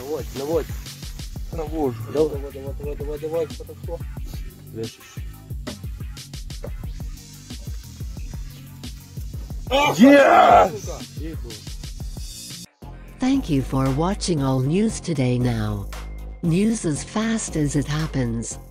Наводь, наводь. Навожу. Давай, подошло. Yes! Thank you for watching all news today now. News as fast as it happens.